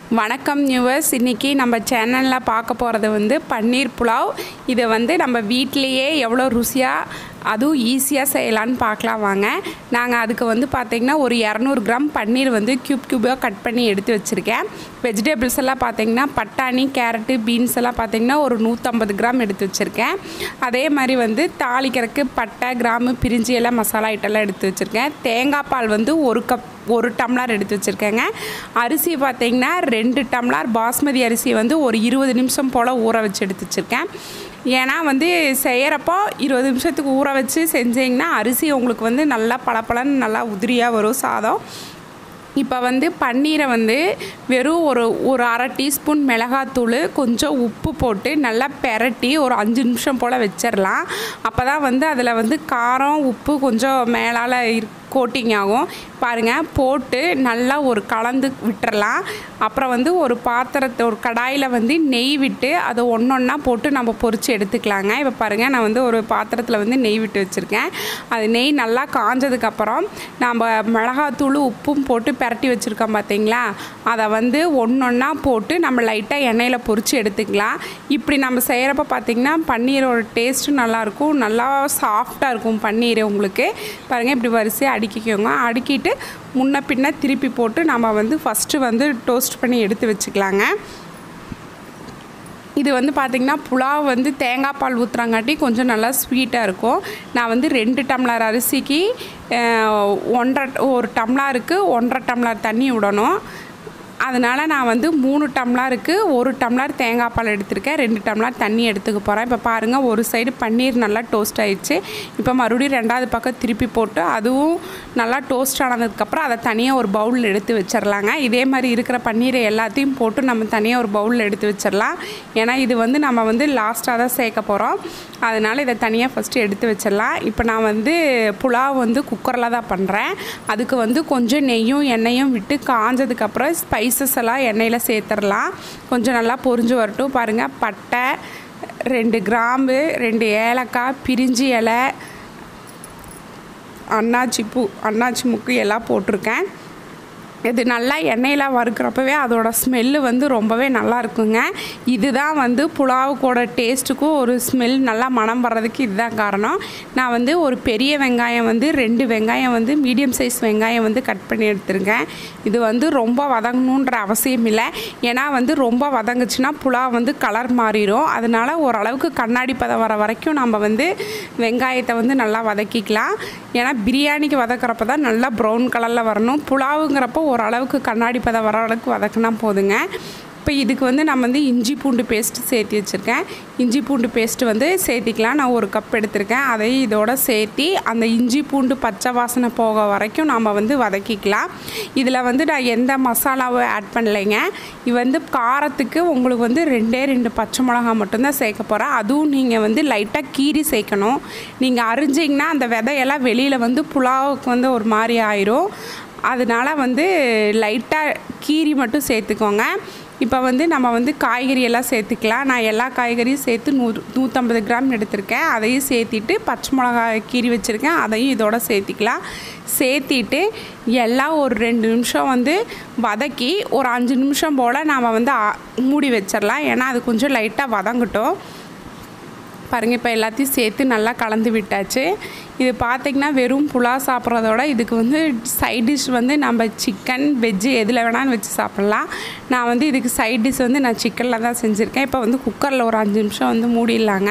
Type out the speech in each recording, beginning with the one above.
வணக்கம் நியூவர்ஸ். இன்றைக்கி நம்ம சேனலில் பார்க்க போகிறது வந்து பன்னீர் புலாவ். இதை வந்து நம்ம வீட்டிலையே எவ்வளோ ருசியாக அதுவும் ஈஸியாக செய்யலான்னு பார்க்கலாம் வாங்க. நாங்கள் அதுக்கு வந்து பார்த்திங்கன்னா ஒரு 200 கிராம் பன்னீர் வந்து க்யூபாக கட் பண்ணி எடுத்து வச்சுருக்கேன். வெஜிடபிள்ஸ் எல்லாம் பார்த்திங்கன்னா பட்டாணி, கேரட்டு, பீன்ஸ் எல்லாம் பார்த்திங்கன்னா ஒரு 150 கிராம் எடுத்து வச்சுருக்கேன். அதே மாதிரி வந்து தாளிக்கிறதுக்கு பட்டை, கிராம்பு, பிரிஞ்சி எல்லாம் மசாலா ஐட்டெல்லாம் எடுத்து வச்சுருக்கேன். தேங்காய் பால் வந்து ஒரு டம்ளர் எடுத்து வச்சுருக்கேங்க. அரிசி பார்த்திங்கன்னா 2 டம்ளர் பாஸ்மதி அரிசி வந்து ஒரு 20 நிமிஷம் போல் ஊற வச்சு எடுத்து வச்சுருக்கேன். ஏன்னா வந்து செய்கிறப்போ 20 நிமிஷத்துக்கு ஊற வச்சு செஞ்சிங்கன்னா அரிசி உங்களுக்கு வந்து நல்லா பளபளன்னு நல்லா உதிரியாக வரும் சாதம். இப்போ வந்து பன்னீரை வந்து வெறும் ஒரு அரை டீஸ்பூன் மிளகாத்தூள், கொஞ்சம் உப்பு போட்டு நல்லா பெரட்டி ஒரு 5 நிமிஷம் போல் வச்சிடலாம். அப்போ தான் வந்து அதில் வந்து காரம், உப்பு கொஞ்சம் மேலால் கோட்டிங் ஆகும். பாருங்கள், போட்டு நல்லா ஒரு கலந்து விட்டுறலாம். அப்புறம் வந்து ஒரு கடாயில் வந்து நெய் விட்டு அதை ஒன்றா போட்டு நம்ம பொரித்து எடுத்துக்கலாங்க. இப்போ பாருங்கள், நான் வந்து ஒரு பாத்திரத்தில் வந்து நெய் விட்டு வச்சுருக்கேன். அது நெய் நல்லா காஞ்சதுக்கப்புறம் நம்ம மிளகாத்தூள், உப்பும் போட்டு பெரட்டி வச்சுருக்கோம் பார்த்தீங்களா, அதை வந்து ஒன்றா போட்டு நம்ம லைட்டாக எண்ணெயில் பொரித்து எடுத்துக்கலாம். இப்படி நம்ம செய்கிறப்ப பார்த்திங்கன்னா பன்னீரோட டேஸ்ட்டும் நல்லாயிருக்கும், நல்லா சாஃப்டாக இருக்கும் பன்னீர். உங்களுக்கு பாருங்கள், இப்படி வரிசையாக அடுக்கிக்கோங்க. அடுக்கிட்டு முன்ன பின்ன திருப்பி போட்டு நம்ம வந்து ஃபஸ்ட்டு வந்து டோஸ்ட் பண்ணி எடுத்து வச்சுக்கலாங்க. இது வந்து பார்த்திங்கன்னா புலாவ் வந்து தேங்காய் பால் ஊற்றுறாங்காட்டி கொஞ்சம் நல்லா ஸ்வீட்டாக இருக்கும். நான் வந்து 2 டம்ளர் அரிசிக்கு ஒரு டம்ளருக்கு 1.5 டம்ளர் தண்ணி விடணும். அதனால் நான் வந்து 3 டம்ளருக்கு 1 டம்ளர் தேங்காய் பால் எடுத்திருக்கேன். 2 டம்ளர் தண்ணி எடுத்துக்க போகிறேன். இப்போ பாருங்கள், ஒரு சைடு பன்னீர் நல்லா டோஸ்ட் ஆகிடுச்சு. இப்போ மறுபடியும் 2வது பக்கம் திருப்பி போட்டு அதுவும் நல்லா டோஸ்ட் ஆனதுக்கப்புறம் அதை தனியாக ஒரு பவுலில் எடுத்து வச்சிடலாங்க. இதே மாதிரி இருக்கிற பன்னீரை எல்லாத்தையும் போட்டு நம்ம தனியாக ஒரு பவுலில் எடுத்து வச்சிடலாம். ஏன்னா இது வந்து நம்ம வந்து லாஸ்ட்டாக தான் சேர்க்க போகிறோம். அதனால் இதை தனியாக ஃபஸ்ட்டு எடுத்து வச்சிடலாம். இப்போ நான் வந்து புலாவ் வந்து குக்கரில் தான் பண்ணுறேன். அதுக்கு வந்து கொஞ்சம் நெய்யும் எண்ணெயும் விட்டு காஞ்சதுக்கப்புறம் ஸ்பைசஸ் எல்லாம் எண்ணெயில் சேர்த்துடலாம். கொஞ்சம் நல்லா பொரிஞ்சு வரட்டும். பாருங்கள், பட்டை, 2 கிராம்பு, 2 ஏலக்காய், பிரிஞ்சி இலை, அன்னாச்சி முக்கு எல்லாம் போட்டிருக்கேன். இது நல்லா எண்ணெயில் வறுக்கிறப்பவே அதோட ஸ்மெல்லு வந்து ரொம்பவே நல்லா இருக்குங்க. இதுதான் வந்து புலாவுக்கோட டேஸ்ட்டுக்கும் ஒரு ஸ்மெல் நல்லா மனம் வர்றதுக்கு இதுதான் காரணம். நான் வந்து ஒரு பெரிய வெங்காயம் வந்து 2 வெங்காயம் வந்து மீடியம் சைஸ் வெங்காயம் வந்து கட் பண்ணி எடுத்துருக்கேன். இது வந்து ரொம்ப வதங்கணுன்ற அவசியம் இல்லை. ஏன்னா வந்து ரொம்ப வதங்குச்சுன்னா புலாவ் வந்து கலர் மாறிடும். அதனால் ஓரளவுக்கு கண்ணாடி பதம் வர வரைக்கும் நம்ம வந்து வெங்காயத்தை வந்து நல்லா வதக்கிக்கலாம். ஏன்னா பிரியாணிக்கு வதக்கிறப்ப தான் நல்லா ப்ரௌன் கலரில் வரணும். புலாவுங்கிறப்போ ஓரளவுக்கு கண்ணாடி பதம் வர அளவுக்கு வதக்கினா போதுங்க. இப்போ இதுக்கு வந்து நம்ம வந்து இஞ்சி பூண்டு பேஸ்ட்டு சேர்த்து வச்சுருக்கேன். இஞ்சி பூண்டு பேஸ்ட்டு வந்து சேர்த்திக்கலாம். நான் 1 கப் எடுத்திருக்கேன். அதையும் இதோட சேர்த்தி அந்த இஞ்சி பூண்டு பச்சை வாசனை போக வரைக்கும் நம்ம வந்து வதக்கிக்கலாம். இதில் வந்து நான் எந்த மசாலாவும் ஆட் பண்ணலைங்க. இது வந்து காரத்துக்கு உங்களுக்கு வந்து 2 பச்சை மிளகா மட்டும்தான் சேர்க்க போகிறேன். அதுவும் நீங்கள் வந்து லைட்டாக கீரி சேர்க்கணும். நீங்கள் அரிஞ்சிங்கன்னா அந்த விதையெல்லாம் வெளியில் வந்து புலாவுக்கு வந்து ஒரு மாதிரி ஆயிரும். அதனால் வந்து லைட்டாக கீரி மட்டும் சேர்த்துக்கோங்க. இப்போ வந்து நம்ம வந்து காய்கறி எல்லாம் சேர்த்துக்கலாம். நான் எல்லா காய்கறியும் சேர்த்து 150 கிராம் எடுத்திருக்கேன். அதையும் சேர்த்திட்டு பச்சை மிளகாய் கீரி வச்சுருக்கேன், அதையும் இதோட சேர்த்திக்கலாம். சேர்த்திட்டு எல்லாம் ஒரு 2 நிமிஷம் வந்து வதக்கி ஒரு 5 நிமிஷம் போல் நாம் வந்து மூடி வச்சிடலாம். ஏன்னா அது கொஞ்சம் லைட்டாக வதங்கட்டும். பாருங்கள், இப்போ எல்லாத்தையும் சேர்த்து நல்லா கலந்து விட்டாச்சு. இது பார்த்திங்கன்னா வெறும் புலாவ் சாப்பிட்றதோட இதுக்கு வந்து சைட் டிஷ் வந்து நம்ம சிக்கன், வெஜ்ஜு எதில் வேணாலும் வச்சு சாப்பிட்லாம். நான் வந்து இதுக்கு சைட் டிஷ் வந்து நான் சிக்கனில் தான் செஞ்சுருக்கேன். இப்போ வந்து குக்கரில் ஒரு 5 நிமிஷம் வந்து மூடிடலாங்க.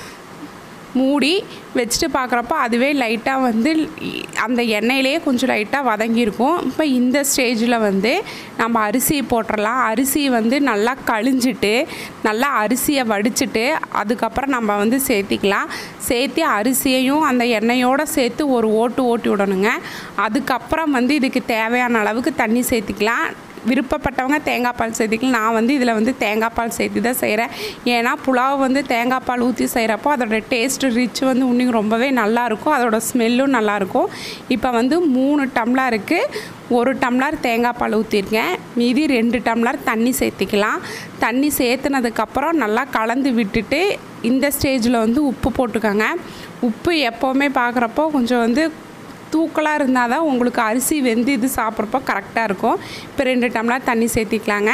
மூடி வச்சுட்டு பார்க்குறப்போ அதுவே லைட்டாக வந்து அந்த எண்ணெயிலேயே கொஞ்சம் லைட்டாக வதங்கியிருக்கும். இப்போ இந்த ஸ்டேஜில் வந்து நம்ம அரிசி போட்டுடலாம். அரிசி வந்து நல்லா கழிஞ்சிட்டு நல்லா அரிசியை வடிச்சிட்டு அதுக்கப்புறம் நம்ம வந்து சேர்த்திக்கலாம். சேர்த்து அரிசியையும் அந்த எண்ணெயோடு சேர்த்து ஒரு ஓட்டி விடணுங்க. அதுக்கப்புறம் வந்து இதுக்கு தேவையான அளவுக்கு தண்ணி சேர்த்திக்கலாம். விருப்பப்பட்டவங்க தேங்காய் பால் சேர்த்திக்கலாம். நான் வந்து இதில் வந்து தேங்காய் பால் சேர்த்து தான் செய்கிறேன். ஏன்னா புலாவ் வந்து தேங்காய் பால் ஊற்றி செய்கிறப்போ அதோட டேஸ்ட்டு ரிச் வந்து இன்னும் ரொம்பவே நல்லாயிருக்கும். அதோட ஸ்மெல்லும் நல்லாயிருக்கும். இப்போ வந்து 3 டம்ளருக்கு 1 டம்ளர் தேங்காய் பால் ஊற்றிருக்கேன். மீதி 2 டம்ளர் தண்ணி சேர்த்திக்கலாம். தண்ணி சேர்த்துனதுக்கப்புறம் நல்லா கலந்து விட்டுட்டு இந்த ஸ்டேஜில் வந்து உப்பு போட்டுக்கோங்க. உப்பு எப்போவுமே பார்க்குறப்போ கொஞ்சம் வந்து தூக்கலாக இருந்தால் தான் உங்களுக்கு அரிசி வெந்து இது சாப்பிட்றப்போ கரெக்டாக இருக்கும். இப்போ 2 டம்ளர் தண்ணி சேர்த்திக்கலாங்க.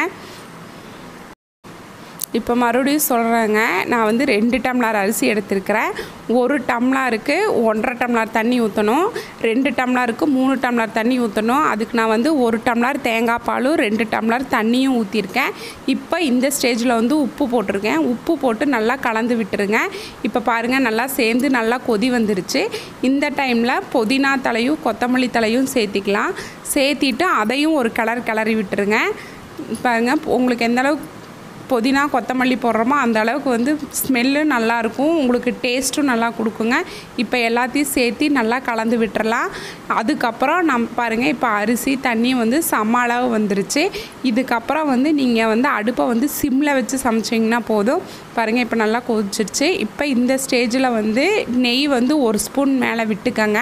இப்போ மறுபடியும் சொல்கிறேங்க, நான் வந்து 2 டம்ளர் அரிசி எடுத்துருக்கிறேன். 1 டம்ளருக்கு 1.5 டம்ளர் தண்ணி ஊற்றணும். 2 டம்ளருக்கு 3 டம்ளர் தண்ணி ஊற்றணும். அதுக்கு நான் வந்து 1 டம்ளர் தேங்காய் பாலும் 2 டம்ளர் தண்ணியும் ஊற்றிருக்கேன். இப்போ இந்த ஸ்டேஜில் வந்து உப்பு போட்டிருக்கேன். உப்பு போட்டு நல்லா கலந்து விட்டுருங்க. இப்போ பாருங்கள், நல்லா சேர்ந்து நல்லா கொதி வந்துருச்சு. இந்த டைமில் புதினா தலையும் கொத்தமல்லி தலையும் சேர்த்திக்கலாம். சேர்த்திட்டு அதையும் ஒரு கிளறி விட்டுருங்க. பாருங்கள், உங்களுக்கு எந்தளவுக்கு புதினா கொத்தமல்லி போடுறோமோ அந்த அளவுக்கு வந்து ஸ்மெல்லு நல்லாயிருக்கும், உங்களுக்கு டேஸ்ட்டும் நல்லா கொடுக்குங்க. இப்போ எல்லாத்தையும் சேர்த்து நல்லா கலந்து விட்டுறலாம். அதுக்கப்புறம் பாருங்கள், இப்போ அரிசி தண்ணி வந்து சம அளவு வந்துருச்சு. இதுக்கப்புறம் வந்து நீங்கள் வந்து அடுப்பை வந்து சிம்மில் வச்சு சமைச்சிங்கன்னா போதும். பாருங்கள், இப்போ நல்லா கொதிச்சிருச்சு. இப்போ இந்த ஸ்டேஜில் வந்து நெய் வந்து 1 ஸ்பூன் மேலே விட்டுக்கங்க.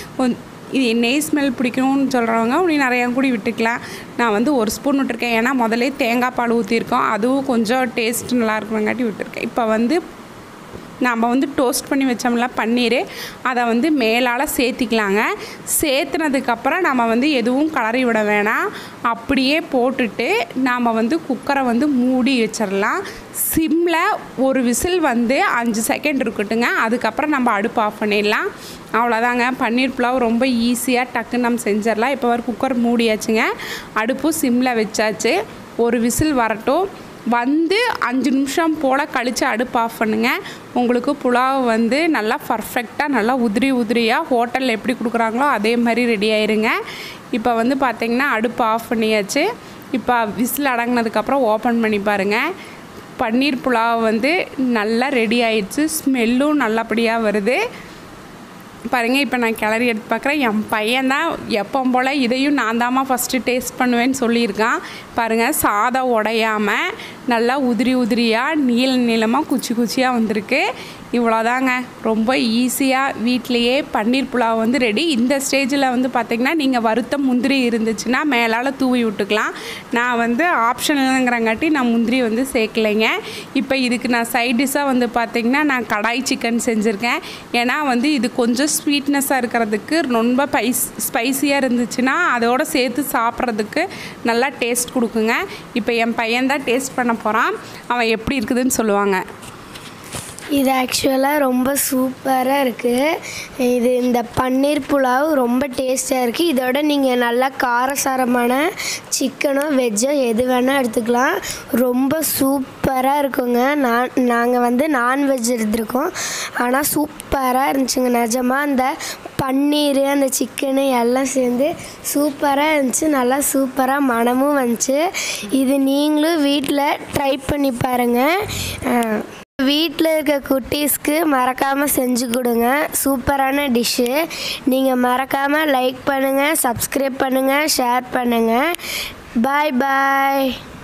இது நெய் ஸ்மெல் பிடிக்கணும்னு சொல்கிறவங்க அப்படி நிறையா கூடி விட்டுக்கலாம். நான் வந்து 1 ஸ்பூன் விட்டுருக்கேன். ஏன்னா முதலே தேங்காய் பால் ஊற்றிருக்கோம், அதுவும் கொஞ்சம் டேஸ்ட் நல்லா இருக்கணுங்காட்டி விட்டுருக்கேன். இப்போ வந்து நம்ம வந்து டோஸ்ட் பண்ணி வச்சோம்ல பன்னீர், அதை வந்து மேலால் சேர்த்திக்கலாங்க. சேர்த்துனதுக்கப்புறம் நம்ம வந்து எதுவும் கலரி விட வேணாம். அப்படியே போட்டுட்டு நாம் வந்து குக்கரை வந்து மூடி வச்சிடலாம். சிம்மில் ஒரு விசில் வந்து 5 செகண்ட் இருக்கட்டுங்க. அதுக்கப்புறம் நம்ம அடுப்பு ஆஃப் பண்ணிடலாம். அவ்வளோதாங்க, பன்னீர் புலாவ் ரொம்ப ஈஸியாக டக்குன்னு நம்ம செஞ்சிடலாம். இப்போ வர குக்கர் மூடியாச்சுங்க. அடுப்பும் சிம்மில் வச்சாச்சு. ஒரு விசில் வரட்டும். வந்து 5 நிமிஷம் போல் கழித்து அடுப்பு ஆஃப் பண்ணுங்கள். உங்களுக்கு புலாவ் வந்து நல்லா பர்ஃபெக்டாக நல்லா உதிரியாக ஹோட்டலில் எப்படி கொடுக்குறாங்களோ அதே மாதிரி ரெடி ஆயிருங்க. இப்போ வந்து பார்த்திங்கன்னா அடுப்பு ஆஃப் பண்ணியாச்சு. இப்போ விசில் அடங்கினதுக்கப்புறம் ஓப்பன் பண்ணி பாருங்கள். பன்னீர் புலாவ் வந்து நல்லா ரெடி ஆயிடுச்சு. ஸ்மெல்லும் நல்லபடியாக வருது. பாருங்கள், இப்போ நான் கிளறி எடுத்து பார்க்குறேன். என் பையன்தான் எப்போ போல் இதையும் நான் தாம்மா ஃபஸ்ட்டு டேஸ்ட் பண்ணுவேன்னு சொல்லியிருக்கான். பாருங்கள், சாதம் உடையாமல் நல்லா உதிரியாக நீளமாக குச்சியாக வந்திருக்கு. இவ்வளோதாங்க, ரொம்ப ஈஸியாக வீட்லேயே பன்னீர் புலாவ் வந்து ரெடி. இந்த ஸ்டேஜில் வந்து பார்த்திங்கன்னா நீங்கள் வறுத்த முந்திரி இருந்துச்சுன்னா மேலால் தூவி விட்டுக்கலாம். நான் வந்து ஆப்ஷனலுங்கிறங்காட்டி நான் முந்திரி வந்து சேர்க்கலைங்க. இப்போ இதுக்கு நான் சைட் டிஷ்ஷாக வந்து பார்த்திங்கன்னா நான் கடாய் சிக்கன் செஞ்சுருக்கேன். ஏன்னா வந்து இது கொஞ்சம் ஸ்வீட்னஸாக இருக்கிறதுக்கு ரொம்ப ஸ்பைஸியாக இருந்துச்சுன்னா அதோடு சேர்த்து சாப்பிட்றதுக்கு நல்லா டேஸ்ட் கொடுக்குங்க. இப்போ என் பையன்தான் டேஸ்ட் பண்ண போகிறான். அவன் எப்படி இருக்குதுன்னு சொல்லுவாங்க. இது ஆக்சுவலாக ரொம்ப சூப்பராக இருக்குது. இந்த பன்னீர் புலாவ் ரொம்ப டேஸ்ட்டாக இருக்குது. இதோட நீங்கள் நல்லா காரசாரமான சிக்கனோ வெஜ்ஜோ எது வேணால் எடுத்துக்கலாம். ரொம்ப சூப்பராக இருக்குங்க. நாங்கள் வந்து நான்வெஜ் எடுத்துருக்கோம், ஆனால் சூப்பராக இருந்துச்சுங்க. நிஜமாக அந்த பன்னீர் அந்த சிக்கனு எல்லாம் சேர்ந்து சூப்பராக இருந்துச்சு. நல்லா சூப்பராக மணமும் வந்துச்சு. இது நீங்களும் வீட்டில் ட்ரை பண்ணி பாருங்கள். வீட்டில் இருக்க குட்டீஸ்க்கு மறக்காமல் செஞ்சு கொடுங்க. சூப்பரான டிஷ்ஷு. நீங்கள் மறக்காமல் லைக் பண்ணுங்கள், சப்ஸ்கிரைப் பண்ணுங்கள், ஷேர் பண்ணுங்கள். பாய் பாய்.